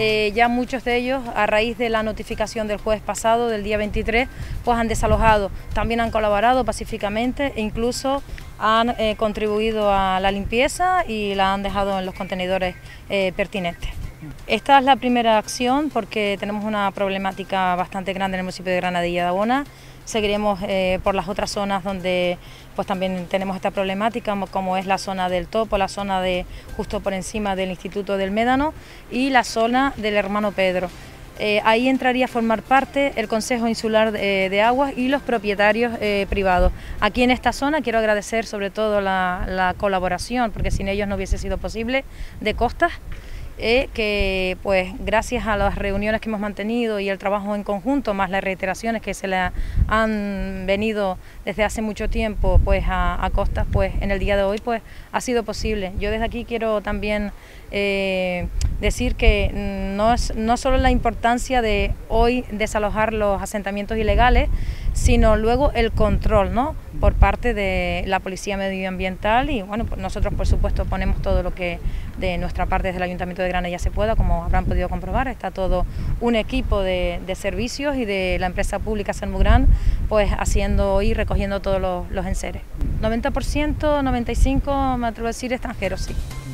ya muchos de ellos, a raíz de la notificación del jueves pasado, del día 23, pues han desalojado. También han colaborado pacíficamente e incluso han contribuido a la limpieza y la han dejado en los contenedores pertinentes. Esta es la primera acción porque tenemos una problemática bastante grande en el municipio de Granadilla de Abona. Seguiremos por las otras zonas donde pues también tenemos esta problemática, como es la zona del Topo, la zona de justo por encima del Instituto del Médano y la zona del Hermano Pedro. Ahí entraría a formar parte el Consejo Insular de Aguas y los propietarios privados. Aquí en esta zona quiero agradecer sobre todo la colaboración, porque sin ellos no hubiese sido posible, de Costas, que pues gracias a las reuniones que hemos mantenido y el trabajo en conjunto, más las reiteraciones que se le han venido desde hace mucho tiempo pues a Costas, pues en el día de hoy pues ha sido posible. Yo desde aquí quiero también decir que no solo la importancia de hoy desalojar los asentamientos ilegales, sino luego el control, ¿no?, por parte de la Policía Medioambiental y bueno, pues nosotros por supuesto ponemos todo lo que de nuestra parte desde el Ayuntamiento de Granadilla se pueda, como habrán podido comprobar. Está todo un equipo de servicios y de la empresa pública Sermugran pues haciendo y recogiendo todos los enseres. 90%, 95%, me atrevo a decir, extranjeros, sí.